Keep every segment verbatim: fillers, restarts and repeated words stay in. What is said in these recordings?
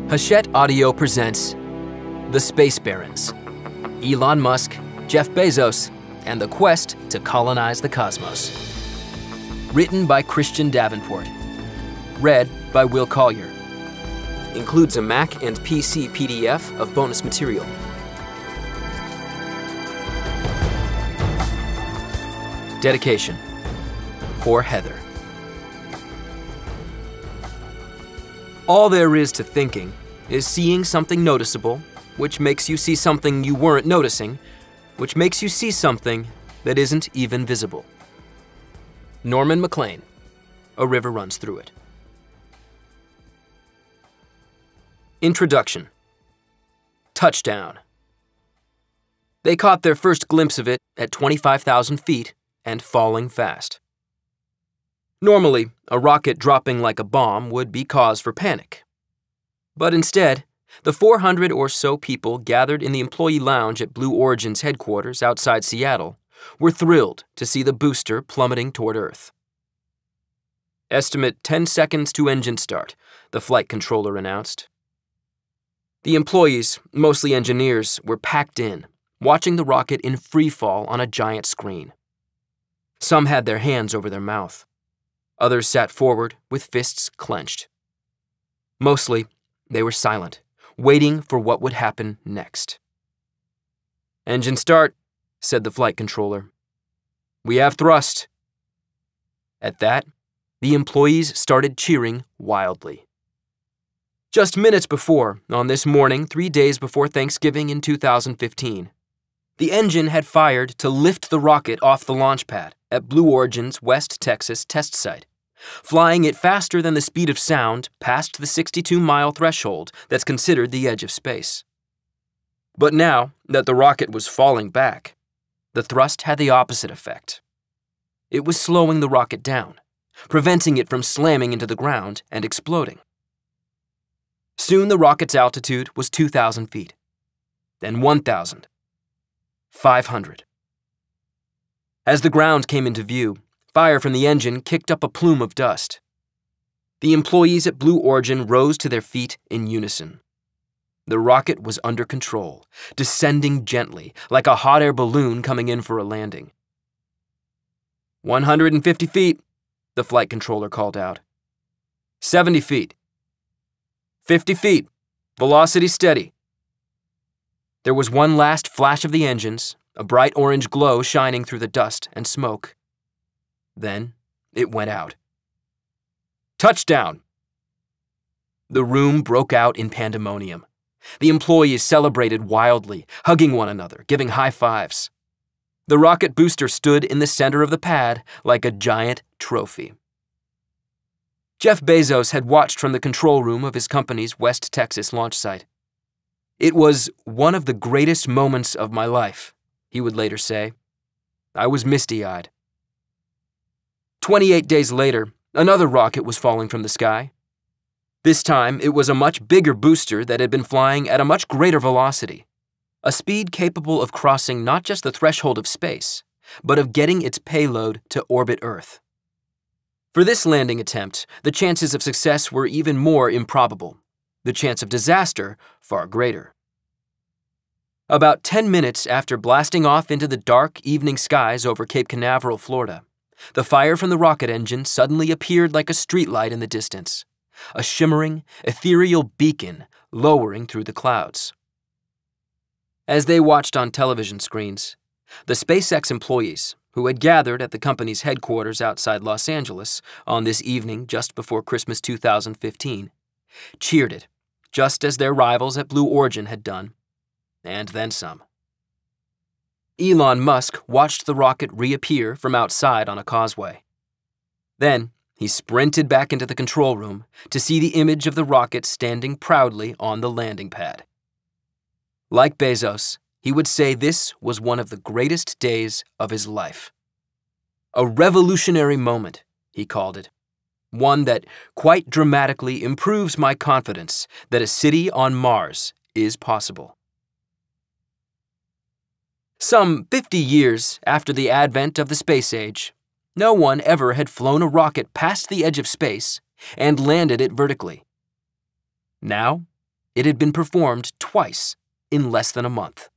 Hachette Audio presents The Space Barons, Elon Musk, Jeff Bezos, and the quest to colonize the cosmos. Written by Christian Davenport. Read by Will Collier. Includes a Mac and P C P D F of bonus material. Dedication for Heather. All there is to thinking is seeing something noticeable, which makes you see something you weren't noticing, which makes you see something that isn't even visible. Norman MacLean, A River Runs Through It. Introduction. Touchdown. They caught their first glimpse of it at twenty-five thousand feet and falling fast. Normally, a rocket dropping like a bomb would be cause for panic. But instead, the four hundred or so people gathered in the employee lounge at Blue Origin's headquarters outside Seattle were thrilled to see the booster plummeting toward Earth. Estimate ten seconds to engine start, the flight controller announced. The employees, mostly engineers, were packed in, watching the rocket in free fall on a giant screen. Some had their hands over their mouth. Others sat forward with fists clenched. Mostly, they were silent, waiting for what would happen next. "Engine start," said the flight controller. "We have thrust." At that, the employees started cheering wildly. Just minutes before, on this morning, three days before Thanksgiving in two thousand fifteen, the engine had fired to lift the rocket off the launch pad at Blue Origin's West Texas test site, flying it faster than the speed of sound past the sixty-two mile threshold that's considered the edge of space. But now that the rocket was falling back, the thrust had the opposite effect. It was slowing the rocket down, preventing it from slamming into the ground and exploding. Soon the rocket's altitude was two thousand feet, then one thousand, five hundred. As the ground came into view, fire from the engine kicked up a plume of dust. The employees at Blue Origin rose to their feet in unison. The rocket was under control, descending gently, like a hot air balloon coming in for a landing. one hundred fifty feet, the flight controller called out. seventy feet. fifty feet. Velocity steady. There was one last flash of the engines, a bright orange glow shining through the dust and smoke. Then it went out. Touchdown! The room broke out in pandemonium. The employees celebrated wildly, hugging one another, giving high fives. The rocket booster stood in the center of the pad like a giant trophy. Jeff Bezos had watched from the control room of his company's West Texas launch site. "It was one of the greatest moments of my life," he would later say. "I was misty-eyed." Twenty-eight days later, another rocket was falling from the sky. This time, it was a much bigger booster that had been flying at a much greater velocity, a speed capable of crossing not just the threshold of space, but of getting its payload to orbit Earth. For this landing attempt, the chances of success were even more improbable, the chance of disaster far greater. About ten minutes after blasting off into the dark evening skies over Cape Canaveral, Florida, the fire from the rocket engine suddenly appeared like a streetlight in the distance, a shimmering, ethereal beacon lowering through the clouds. As they watched on television screens, the SpaceX employees, who had gathered at the company's headquarters outside Los Angeles on this evening just before Christmas two thousand fifteen, cheered it, just as their rivals at Blue Origin had done, and then some. Elon Musk watched the rocket reappear from outside on a causeway. Then, he sprinted back into the control room to see the image of the rocket standing proudly on the landing pad. Like Bezos, he would say this was one of the greatest days of his life. A revolutionary moment, he called it. One that quite dramatically improves my confidence that a city on Mars is possible. Some fifty years after the advent of the space age, no one ever had flown a rocket past the edge of space and landed it vertically. Now, it had been performed twice in less than a month.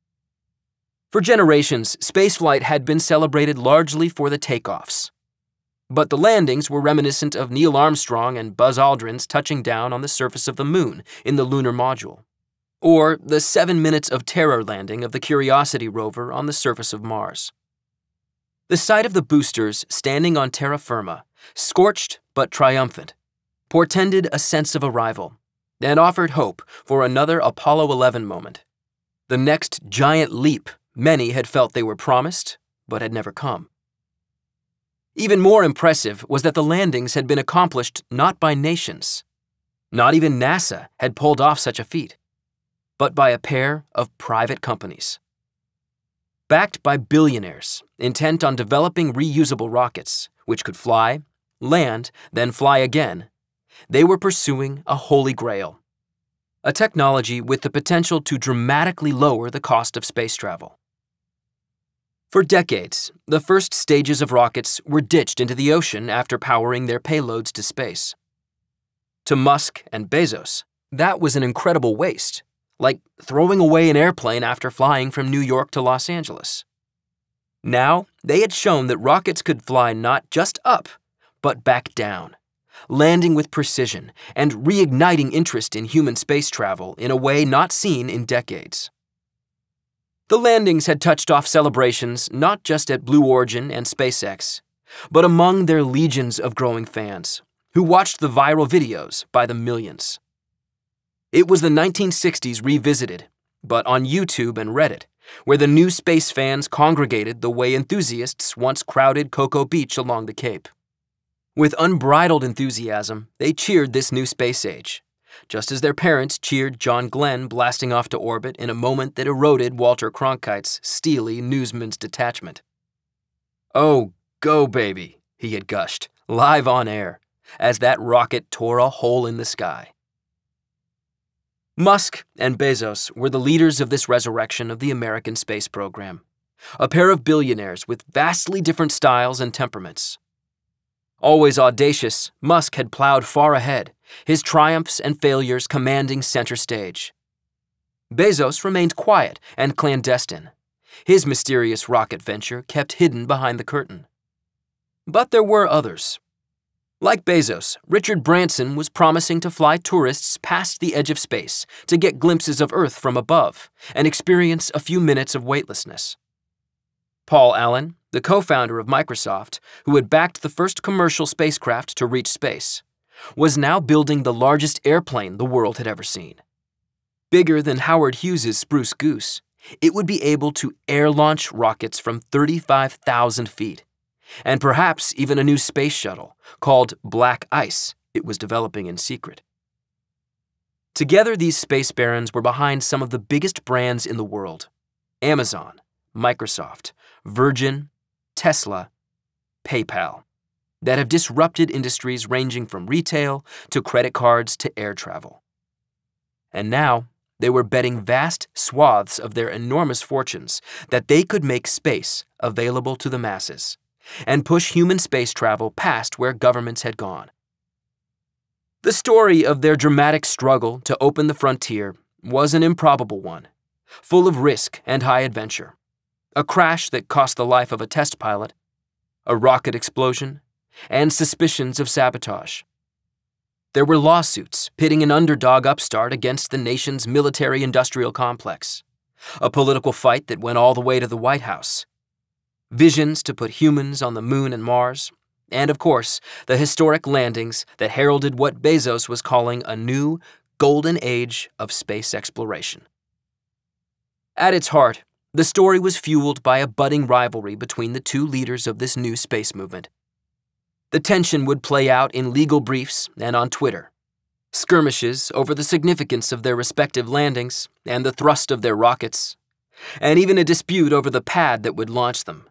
For generations, spaceflight had been celebrated largely for the takeoffs. But the landings were reminiscent of Neil Armstrong and Buzz Aldrin's touching down on the surface of the moon in the lunar module, or the seven minutes of terror landing of the Curiosity rover on the surface of Mars. The sight of the boosters standing on terra firma, scorched but triumphant, portended a sense of arrival and offered hope for another Apollo eleven moment, the next giant leap many had felt they were promised but had never come. Even more impressive was that the landings had been accomplished not by nations. Not even NASA had pulled off such a feat, but by a pair of private companies. Backed by billionaires intent on developing reusable rockets, which could fly, land, then fly again, they were pursuing a holy grail, a technology with the potential to dramatically lower the cost of space travel. For decades, the first stages of rockets were ditched into the ocean after powering their payloads to space. To Musk and Bezos, that was an incredible waste, like throwing away an airplane after flying from New York to Los Angeles. Now, they had shown that rockets could fly not just up, but back down, landing with precision and reigniting interest in human space travel in a way not seen in decades. The landings had touched off celebrations not just at Blue Origin and SpaceX, but among their legions of growing fans who watched the viral videos by the millions. It was the nineteen sixties revisited, but on YouTube and Reddit, where the new space fans congregated the way enthusiasts once crowded Cocoa Beach along the Cape. With unbridled enthusiasm, they cheered this new space age, just as their parents cheered John Glenn blasting off to orbit in a moment that eroded Walter Cronkite's steely newsman's detachment. "Oh, go baby," he had gushed, live on air, as that rocket tore a hole in the sky. Musk and Bezos were the leaders of this resurrection of the American space program, a pair of billionaires with vastly different styles and temperaments. Always audacious, Musk had plowed far ahead, his triumphs and failures commanding center stage. Bezos remained quiet and clandestine, his mysterious rocket venture kept hidden behind the curtain. But there were others. Like Bezos, Richard Branson was promising to fly tourists past the edge of space to get glimpses of Earth from above and experience a few minutes of weightlessness. Paul Allen, the co-founder of Microsoft, who had backed the first commercial spacecraft to reach space, was now building the largest airplane the world had ever seen. Bigger than Howard Hughes's Spruce Goose, it would be able to air-launch rockets from thirty-five thousand feet, and perhaps even a new space shuttle called Black Ice it was developing in secret. Together, these space barons were behind some of the biggest brands in the world: Amazon, Microsoft, Virgin, Tesla, PayPal, that have disrupted industries ranging from retail to credit cards to air travel. And now, they were betting vast swaths of their enormous fortunes that they could make space available to the masses and push human space travel past where governments had gone. The story of their dramatic struggle to open the frontier was an improbable one, full of risk and high adventure. A crash that cost the life of a test pilot, a rocket explosion, and suspicions of sabotage. There were lawsuits pitting an underdog upstart against the nation's military-industrial complex, a political fight that went all the way to the White House, visions to put humans on the moon and Mars, and of course, the historic landings that heralded what Bezos was calling a new, golden age of space exploration. At its heart, the story was fueled by a budding rivalry between the two leaders of this new space movement. The tension would play out in legal briefs and on Twitter, skirmishes over the significance of their respective landings and the thrust of their rockets, and even a dispute over the pad that would launch them.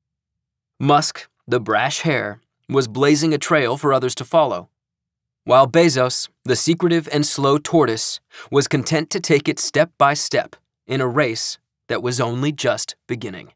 Musk, the brash hare, was blazing a trail for others to follow, while Bezos, the secretive and slow tortoise, was content to take it step by step in a race that was only just beginning.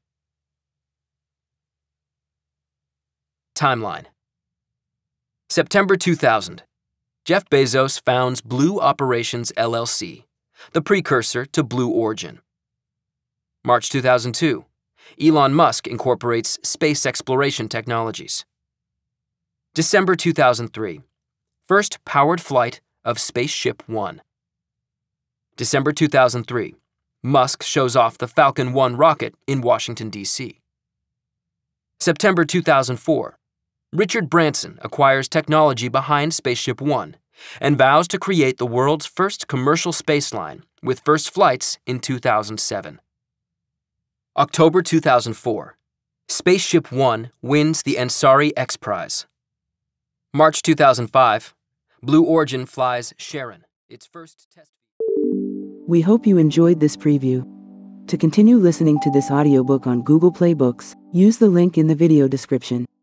Timeline: September two thousand. Jeff Bezos founds Blue Operations L L C, the precursor to Blue Origin. March two thousand two, Elon Musk incorporates space exploration technologies. December two thousand three, first powered flight of Spaceship One. December two thousand three, Musk shows off the Falcon one rocket in Washington, D C September two thousand four, Richard Branson acquires technology behind Spaceship One and vows to create the world's first commercial spaceline with first flights in two thousand seven. October two thousand four, Spaceship One wins the Ansari X Prize. March two thousand five, Blue Origin flies Sharon, its first test. We hope you enjoyed this preview. To continue listening to this audiobook on Google Play Books, use the link in the video description.